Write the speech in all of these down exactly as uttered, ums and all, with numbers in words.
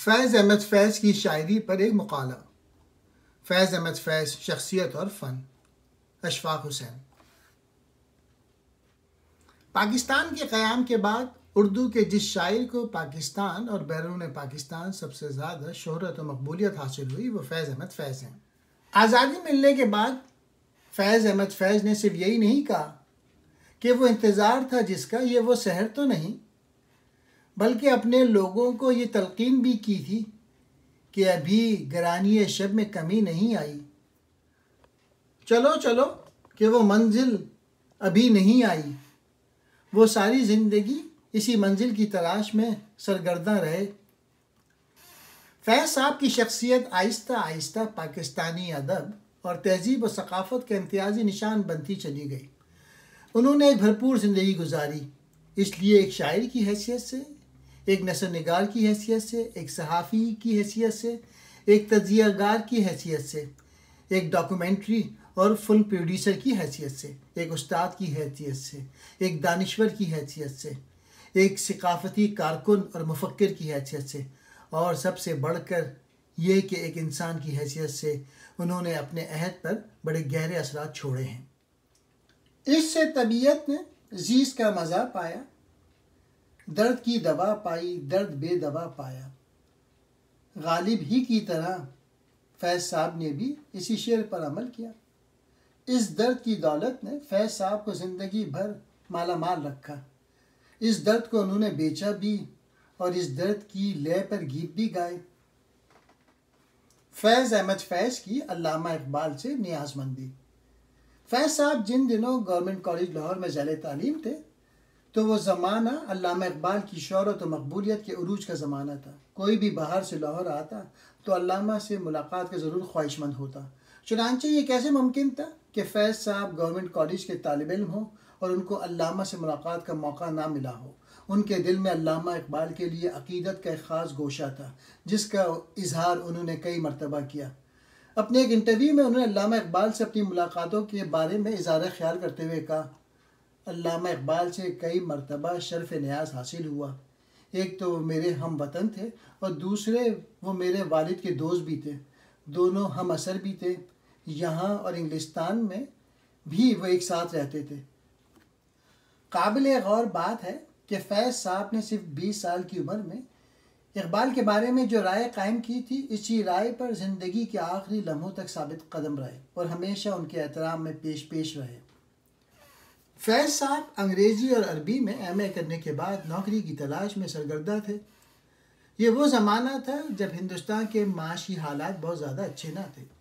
फैज़ अहमद फैज़ की शायरी पर एक मुकाला। फैज़ अहमद फैज़, शख्सियत और फ़न। अशफाक हुसैन। पाकिस्तान के क़याम के बाद उर्दू के जिस शायर को पाकिस्तान और बैरून पाकिस्तान सबसे ज़्यादा शोहरत और मकबूलियत हासिल हुई वो फैज़ अहमद फैज़ हैं। आज़ादी मिलने के बाद फैज़ अहमद फैज़ ने सिर्फ यही नहीं कहा कि वो इंतज़ार था जिसका ये वो शहर तो नहीं, बल्कि अपने लोगों को ये तलकीन भी की थी कि अभी गरानी शब में कमी नहीं आई। चलो चलो कि वो मंजिल अभी नहीं आई। वो सारी ज़िंदगी इसी मंजिल की तलाश में सरगर्दा रहे। फैज़ साहब की शख्सियत आहिस्ता आहिस्ता पाकिस्तानी अदब और तहजीब व सकाफ़त का इम्तियाज़ी निशान बनती चली गई। उन्होंने एक भरपूर ज़िंदगी गुजारी, इसलिए एक शायर की हैसियत से, एक नसर निगार की हैसियत से, एक सहाफ़ी की हैसियत से, एक तज्ज़ियागार की हैसियत से, एक डॉक्यूमेंट्री और फिल्म प्रोड्यूसर की हैसियत से, एक उस्ताद की हैसियत से, एक दानिश्वर की हैसियत से, एक सकाफ़ती कारकुन और मुफक्किर की हैसियत से, और सबसे बढ़कर ये कि एक इंसान की हैसियत से उन्होंने अपने अहद पर बड़े गहरे असरात छोड़े हैं। इससे तबीयत ने जीज़ का मज़ा पाया, दर्द की दवा पाई, दर्द बेदवा पाया। गालिब ही की तरह फैज़ साहब ने भी इसी शेर पर अमल किया। इस दर्द की दौलत ने फैज़ साहब को ज़िंदगी भर माला माल रखा। इस दर्द को उन्होंने बेचा भी और इस दर्द की लय पर गीत भी गाए। फैज़ अहमद फैज़ की अल्लामा इकबाल से नियाज़मंदी। फैज़ साहब जिन दिनों गवर्नमेंट कॉलेज लाहौर में ज़ैले तालीम थे तो वो ज़माना अल्लामा इकबाल की शोहरत और मकबूलियत के उरूज का ज़माना था। कोई भी बाहर से लाहौर आता तो अल्लामा से मुलाकात का ज़रूर ख्वाहिशमंद होता। चुनांचे ये कैसे मुमकिन था कि फैज़ साहब गवर्नमेंट कॉलेज के तालिब इल्म हों और उनको अल्लामा से मुलाकात का मौका ना मिला हो। उनके दिल में अल्लामा इकबाल के लिए अक़ीदत का एक ख़ास गोशा था जिसका इजहार उन्होंने कई मरतबा किया। अपने एक इंटरव्यू में उन्होंने अल्लामा इकबाल से अपनी मुलाकातों के बारे में इज़हार ख्याल करते हुए कहा, अल्लामा इकबाल से कई मरतबा शर्फ़ नियाज़ हासिल हुआ। एक तो वो मेरे हम वतन थे और दूसरे वो मेरे वालिद के दोस्त भी थे। दोनों हम असर भी थे। यहाँ और इंग्लिस्तान में भी वो एक साथ रहते थे। काबिल गौर बात है कि फैज़ साहब ने सिर्फ बीस साल की उम्र में इकबाल के बारे में जो राय कायम की थी, इसी राय पर ज़िंदगी के आखिरी लम्हों तक साबित कदम रहे और हमेशा उनके एहतराम में पेश पेश रहे। फैज़ साहब अंग्रेज़ी और अरबी में एम ए करने के बाद नौकरी की तलाश में सरगर्दा थे। ये वो ज़माना था जब हिंदुस्तान के माशी हालात बहुत ज़्यादा अच्छे ना थे।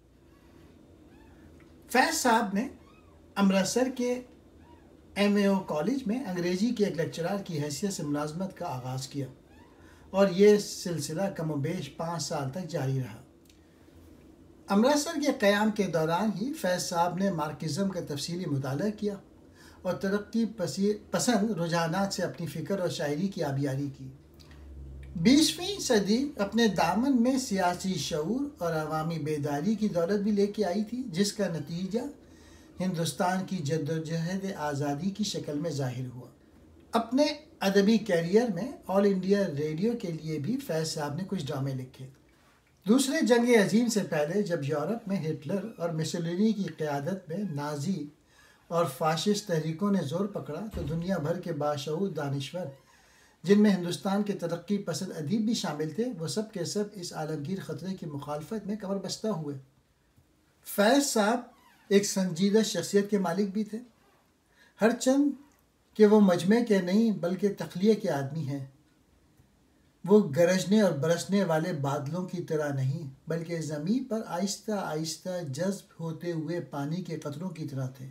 फैज़ साहब ने अमृतसर के एम ए ओ कॉलेज में अंग्रेज़ी के एक लेक्चरार की हैसियत से मुलाजमत का आगाज़ किया और ये सिलसिला कमोबेश पाँच साल तक जारी रहा। अमृतसर के क़याम के दौरान ही फैज़ साहब ने मार्क्सिज़म का तफसीली मुताला किया और तरक्की पसंद रुझानात से अपनी फ़िक्र और शायरी की आबियारी की। बीसवीं सदी अपने दामन में सियासी शऊर और अवामी बेदारी की दौलत भी लेके आई थी, जिसका नतीजा हिंदुस्तान की जद्दोजहद आज़ादी की शक्ल में ज़ाहिर हुआ। अपने अदबी कैरियर में ऑल इंडिया रेडियो के लिए भी फैज़ साहब ने कुछ ड्रामे लिखे। दूसरे जंग अजीम से पहले जब यूरोप में हिटलर और मुसोलिनी की क़यादत में नाजी और फाशिस्ट तहरीकों ने ज़ोर पकड़ा तो दुनिया भर के बाशऊर दानिश्वर, जिनमें हिंदुस्तान के तरक्की पसंद अदीब भी शामिल थे, वो सब के सब इस आलमगीर ख़तरे की मुखालफत में कमर बस्ता हुए। फैज़ साहब एक संजीदा शख्सियत के मालिक भी थे, हरचंद कि वो मजमे के नहीं बल्कि तख्लिये के आदमी हैं। वो गरजने और बरसने वाले बादलों की तरह नहीं बल्कि ज़मीन पर आहिस्ता आहिस्ता जज्ब होते हुए पानी के कतरों की तरह थे।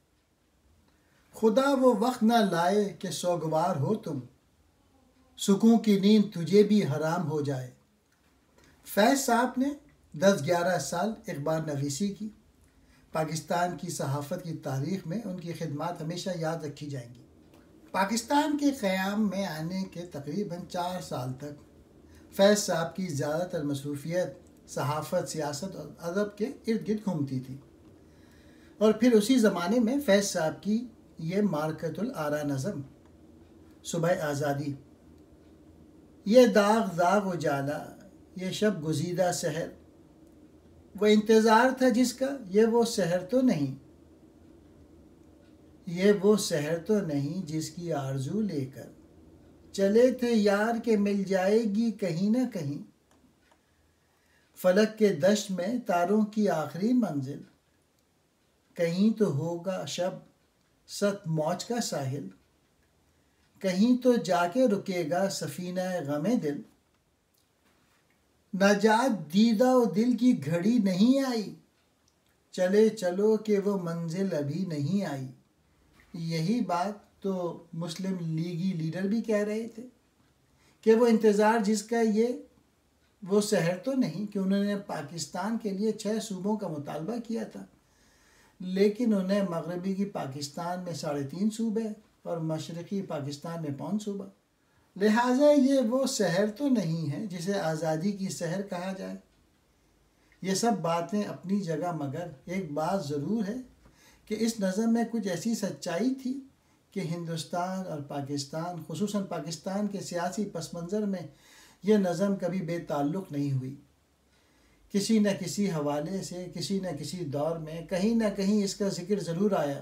खुदा वो वक्त ना लाए कि सोगवार हो तुम, सुकून की नींद तुझे भी हराम हो जाए। फैज़ साहब ने दस ग्यारह साल इकबाल नवीसी की। पाकिस्तान की सहाफ़त की तारीख़ में उनकी खिदमत हमेशा याद रखी जाएंगी। पाकिस्तान के क़याम में आने के तकरीबन चार साल तक फैज़ साहब की ज़्यादातर मसरूफ़ियत सहाफ़त, सियासत और अदब के इर्द गिर्द घूमती थी। और फिर उसी ज़माने में फैज़ साहब की ये मारकतुल आरा नज़म सुबह आज़ादी ये दाग दाग उजाला, ये शब गुजीदा सहर, वो इंतज़ार था जिसका, ये वो सहर तो नहीं, ये वो सहर तो नहीं जिसकी आरजू लेकर चले थे यार के मिल जाएगी कहीं ना कहीं। फलक के दश्त में तारों की आखिरी मंजिल, कहीं तो होगा शब सत मौज का साहिल, कहीं तो जाके रुकेगा सफीना गमे दिल। नजात दीदा और दिल की घड़ी नहीं आई, चले चलो कि वो मंजिल अभी नहीं आई। यही बात तो मुस्लिम लीगी लीडर भी कह रहे थे कि वो इंतज़ार जिसका, ये वो शहर तो नहीं, कि उन्होंने पाकिस्तान के लिए छः सूबों का मुतालबा किया था, लेकिन उन्हें मगरबी की पाकिस्तान में साढ़े तीन सूबे और मशरक़ी पाकिस्तान में पाँच सूबा, लिहाजा ये वो शहर तो नहीं है जिसे आज़ादी की शहर कहा जाए। ये सब बातें अपनी जगह, मगर एक बात ज़रूर है कि इस नज़म में कुछ ऐसी सच्चाई थी कि हिंदुस्तान और पाकिस्तान, खुसूसन पाकिस्तान के सियासी पस मंज़र में यह नज़म कभी बेताल्लुक़ नहीं हुई। किसी न किसी हवाले से, किसी न किसी दौर में कहीं न कहीं इसका ज़िक्र ज़रूर आया।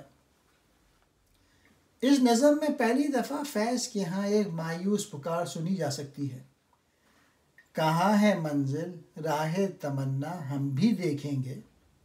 इस नज़म में पहली दफ़ा फैज़ के यहाँ एक मायूस पुकार सुनी जा सकती है। कहाँ है मंजिल राह तमन्ना हम भी देखेंगे,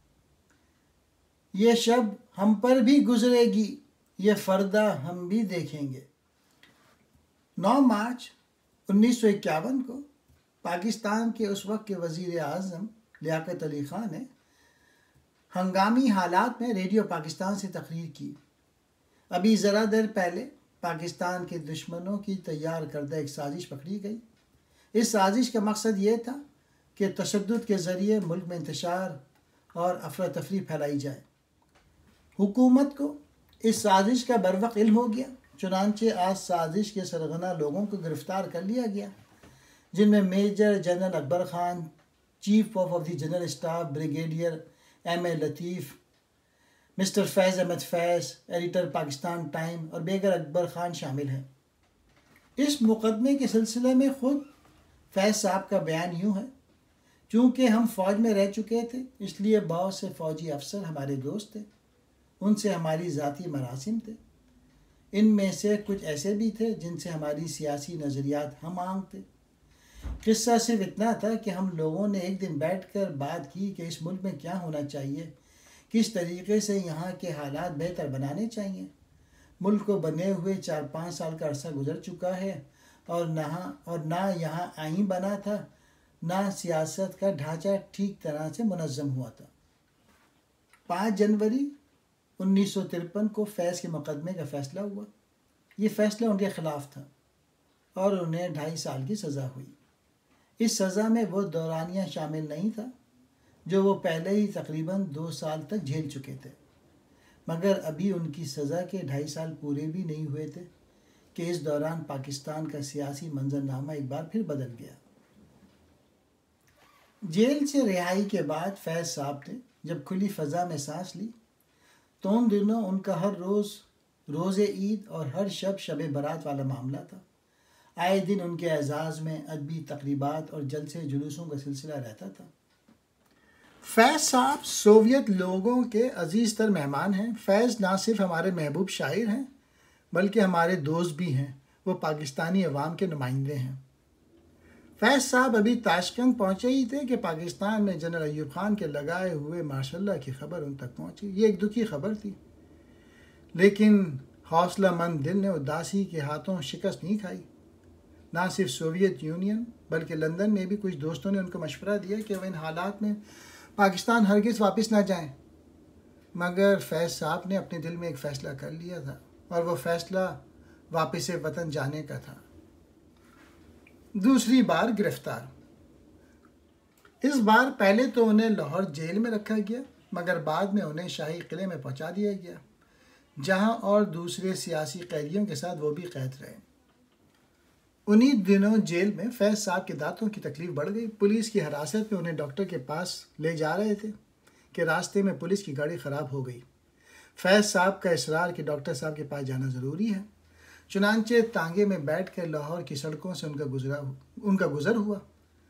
ये शब हम पर भी गुजरेगी, ये फ़र्दा हम भी देखेंगे। नौ मार्च उन्नीस सौ इक्यावन को पाकिस्तान के उस वक्त के वज़ीर आज़म लियाक़त अली ख़ान ने हंगामी हालात में रेडियो पाकिस्तान से तकरीर की। अभी ज़रा देर पहले पाकिस्तान के दुश्मनों की तैयार करदा एक साजिश पकड़ी गई। इस साजिश का मकसद ये था कि तशद्दुद के ज़रिए मुल्क में इंतशार और अफरा तफरी फैलाई जाए। हुकूमत को इस साजिश का बरवक्त इल्म हो गया, चुनांचे आज साजिश के सरगना लोगों को गिरफ़्तार कर लिया गया, जिनमें major general Akbar Khan, chief of of the general staff brigadier M A Latif, mister Faiz Ahmad Faiz, editor Pakistan time और बेगर अकबर ख़ान शामिल हैं। इस मुकदमे के सिलसिले में ख़ुद फैज़ साहब का बयान यूँ है, चूँकि हम फ़ौज में रह चुके थे इसलिए बहुत से फ़ौजी अफसर हमारे दोस्त थे, उनसे हमारी ज़ाती मरासिम थे। इनमें से कुछ ऐसे भी थे जिनसे हमारी सियासी नज़रियात हम आंग थे। किस्सा सिर्फ इतना था कि हम लोगों ने एक दिन बैठकर बात की कि इस मुल्क में क्या होना चाहिए, किस तरीके से यहाँ के हालात बेहतर बनाने चाहिए। मुल्क को बने हुए चार पाँच साल का अरसा गुजर चुका है और ना और ना यहाँ आईन बना था, ना सियासत का ढांचा ठीक तरह से मुनज़्ज़म हुआ था। पाँच जनवरी उन्नीस सौ तिरपन को फैज़ के मुकदमे का फ़ैसला हुआ। ये फ़ैसला उनके ख़िलाफ़ था और उन्हें ढाई साल की सज़ा हुई। इस सज़ा में वो दौरानिया शामिल नहीं था जो वो पहले ही तकरीबन दो साल तक झेल चुके थे, मगर अभी उनकी सज़ा के ढाई साल पूरे भी नहीं हुए थे कि इस दौरान पाकिस्तान का सियासी मंजरनामा एक बार फिर बदल गया। जेल से रिहाई के बाद फैज़ साहब ने जब खुली फ़ज़ा में सांस ली तो उन दिनों उनका हर रोज़ रोज़े ईद और हर शब शब बारात वाला मामला था। आए दिन उनके एजाज़ में अदबी तकरीबात और जलसे जुलूसों का सिलसिला रहता था। फैज़ साहब सोवियत लोगों के अजीज़ तर मेहमान हैं। फैज़ ना सिर्फ हमारे महबूब शायर हैं बल्कि हमारे दोस्त भी हैं। वो पाकिस्तानी अवाम के नुमाइंदे हैं। फैज़ साहब अभी ताशकंद पहुँचे ही थे कि पाकिस्तान में जनरल अयूब ख़ान के लगाए हुए मार्शल की ख़बर उन तक पहुँची। ये एक दुखी खबर थी, लेकिन हौसलामंद दिल ने उदासी के हाथों शिकस्त नहीं खाई। ना सिर्फ सोवियत यूनियन बल्कि लंदन में भी कुछ दोस्तों ने उनको मशवरा दिया कि वह इन हालात में पाकिस्तान हरगिज़ वापस ना जाएं, मगर फैज़ साहब ने अपने दिल में एक फ़ैसला कर लिया था और वो फ़ैसला वापस वतन जाने का था। दूसरी बार गिरफ्तार। इस बार पहले तो उन्हें लाहौर जेल में रखा गया, मगर बाद में उन्हें शाही किले में पहुंचा दिया गया, जहां और दूसरे सियासी कैदियों के साथ वो भी कैद रहे। उन्हीं दिनों जेल में फैज़ साहब के दांतों की तकलीफ बढ़ गई। पुलिस की हिरासत में उन्हें डॉक्टर के पास ले जा रहे थे कि रास्ते में पुलिस की गाड़ी ख़राब हो गई। फैज़ साहब का इसरार कि डॉक्टर साहब के पास जाना ज़रूरी है। चुनांचे तांगे में बैठकर लाहौर की सड़कों से उनका गुजरा उनका गुजर हुआ।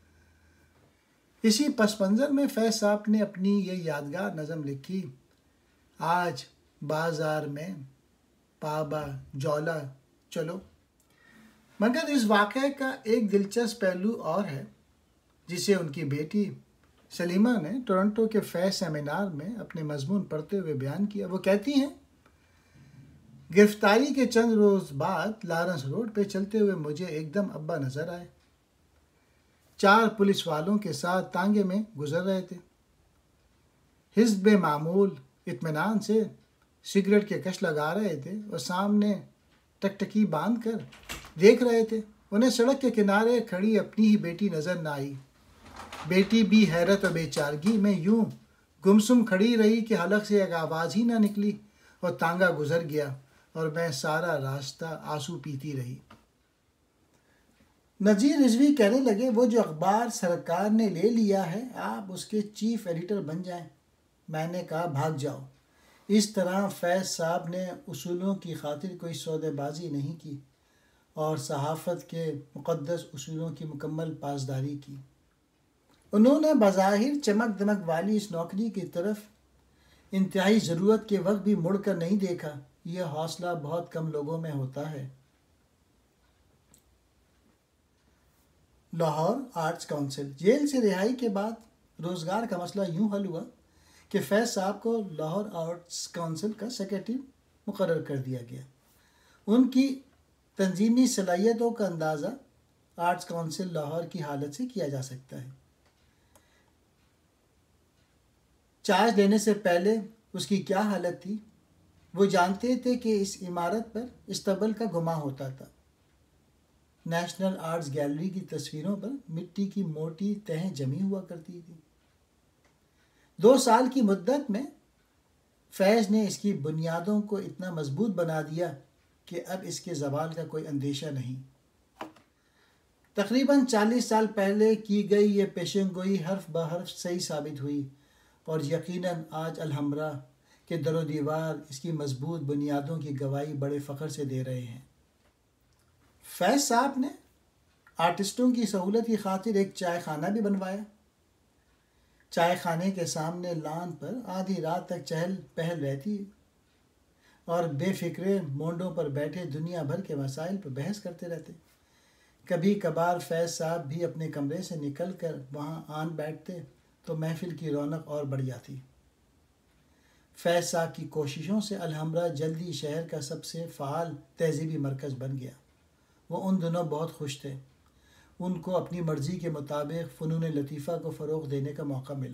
इसी पस मंज़र में फैज़ साहब ने अपनी ये यादगार नज़म लिखी, आज बाजार में पाबा जौला चलो। मगर इस वाक़े का एक दिलचस्प पहलू और है जिसे उनकी बेटी सलीमा ने टोरंटो के फैज़ सेमिनार में अपने मजमून पढ़ते हुए बयान किया। वो कहती हैं, गिरफ्तारी के चंद रोज़ बाद लॉरेंस रोड पे चलते हुए मुझे एकदम अब्बा नज़र आए। चार पुलिस वालों के साथ तांगे में गुजर रहे थे। हिज़्ब मामूल इत्मीनान से सिगरेट के कश लगा रहे थे और सामने टकटकी बांध कर देख रहे थे। उन्हें सड़क के किनारे खड़ी अपनी ही बेटी नज़र न आई। बेटी भी हैरत और बेचारगी में यूं गुमसुम खड़ी रही कि हलक से एक आवाज़ ही ना निकली और तांगा गुजर गया और मैं सारा रास्ता आंसू पीती रही। नज़ीर रिजवी कहने लगे, वो जो अखबार सरकार ने ले लिया है आप उसके चीफ एडिटर बन जाएं। मैंने कहा भाग जाओ। इस तरह फैज़ साहब ने उसूलों की खातिर कोई सौदेबाजी नहीं की और सहाफ़त के मुक़द्दस उसूलों की मुकम्मल पासदारी की। उन्होंने बज़ाहिर चमक दमक वाली इस नौकरी की तरफ इंतहाई ज़रूरत के वक्त भी मुड़कर नहीं देखा। यह हौसला बहुत कम लोगों में होता है। Lahore arts council. जेल से रिहाई के बाद रोज़गार का मसला यूं हल हुआ कि फैज़ साहब को लाहौर आर्ट्स काउंसिल का सेक्रेटरी मुकर्रर कर दिया गया। उनकी तंजीमी सलाहियतों का अंदाज़ा आर्ट्स काउंसिल लाहौर की हालत से किया जा सकता है। चार्ज लेने से पहले उसकी क्या हालत थी, वो जानते थे कि इस इमारत पर इस्तबल का गुमा होता था। नेशनल आर्ट्स गैलरी की तस्वीरों पर मिट्टी की मोटी तहें जमी हुआ करती थी। दो साल की मुद्दत में फैज़ ने इसकी बुनियादों को इतना मजबूत बना दिया कि अब इसके ज़वाल का कोई अंदेशा नहीं। तकरीबन चालीस साल पहले की गई ये पेशेंगोई हर्फ ब हर्फ सही साबित हुई और यकीनन आज अलहम्रा के दरो दीवार इसकी मजबूत बुनियादों की गवाही बड़े फ़ख्र से दे रहे हैं। फैज़ साहब ने आर्टिस्टों की सहूलत की खातिर एक चाय खाना भी बनवाया। चाय खाने के सामने लान पर आधी रात तक चहल पहल रहती और बेफिक्रे मोंडों पर बैठे दुनिया भर के मसाइल पर बहस करते रहते। कभी कभार फैज़ साहब भी अपने कमरे से निकल कर वहाँ आन बैठते तो महफिल की रौनक और बढ़ जाती। फैज़ साहब की कोशिशों से अलहम्रा जल्दी शहर का सबसे फ़ाल तहज़ीबी मरकज़ बन गया। वो उन दिनों बहुत खुश थे। उनको अपनी मर्ज़ी के मुताबिक फ़नून लतीफ़ा को फ़रोग़ देने का मौका मिला।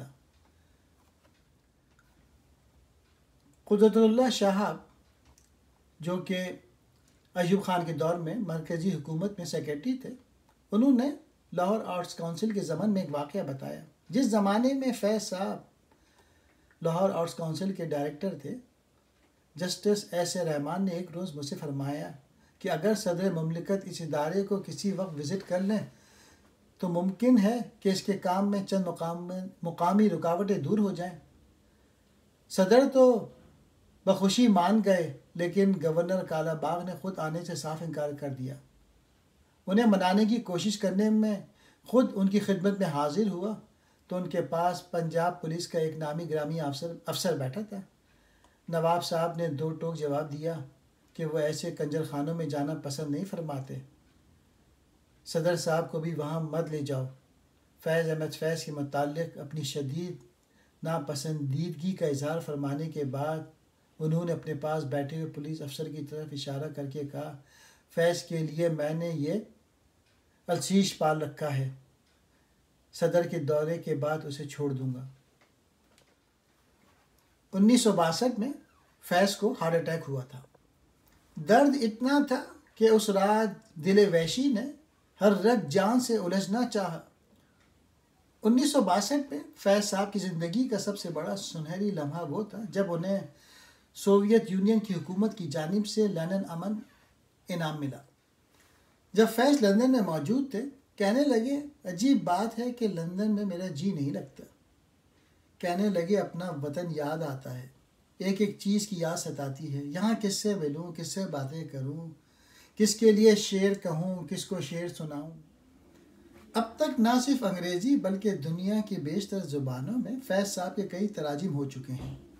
कुदरतुल्लाह शाहब जो कि अयूब ख़ान के दौर में मरकज़ी हुकूमत में सेक्रेटरी थे, उन्होंने लाहौर आर्ट्स काउंसिल के ज़मन में एक वाक़या बताया। जिस ज़माने में फैज़ साहब लाहौर आर्ट्स काउंसिल के डायरेक्टर थे, जस्टिस एस ए रहमान ने एक रोज़ मुझसे फरमाया कि अगर सदर मुमलिकत इस इदारे को किसी वक्त विज़िट कर लें तो मुमकिन है कि इसके काम में चंद मुकाम मुकामी रुकावटें दूर हो जाएं। सदर तो बखुशी मान गए, लेकिन गवर्नर कालाबाग ने ख़ुद आने से साफ इनकार कर दिया। उन्हें मनाने की कोशिश करने में ख़ुद उनकी खिदमत में हाजिर हुआ तो उनके पास पंजाब पुलिस का एक नामी ग्रामी अफसर अफसर बैठा था। नवाब साहब ने दो टोक जवाब दिया कि वो ऐसे कंजर खानों में जाना पसंद नहीं फरमाते। सदर साहब को भी वहाँ मत ले जाओ। फैज़ अहमद फैज़ के मुताल्लिक़ अपनी शदीद नापसंदीदगी का इजहार फरमाने के बाद उन्होंने अपने पास बैठे हुए पुलिस अफसर की तरफ इशारा करके कहा, फैज़ के लिए मैंने ये अलसीश पाल रखा है, सदर के दौरे के बाद उसे छोड़ दूंगा। उन्नीस सौ बासठ में फैज़ को हार्ट अटैक हुआ था। दर्द इतना था कि उस रात दिल वहशी ने हर रग जान से उलझना चाहा। उन्नीस सौ बासठ में फैज़ साहब की ज़िंदगी का सबसे बड़ा सुनहरी लम्हा वो था जब उन्हें सोवियत यूनियन की हुकूमत की जानिब से लंदन अमन इनाम मिला। जब फैज़ लंदन में मौजूद थे, कहने लगे, अजीब बात है कि लंदन में मेरा जी नहीं लगता। कहने लगे, अपना वतन याद आता है, एक एक चीज़ की याद सताती है। यहाँ किससे मिलूँ, किससे बातें करूँ, किसके लिए शेर कहूँ, किसको शेर सुनाऊँ। अब तक ना सिर्फ अंग्रेज़ी बल्कि दुनिया की बेशतर ज़ुबानों में फैज़ साहब के कई तराजिम हो चुके हैं।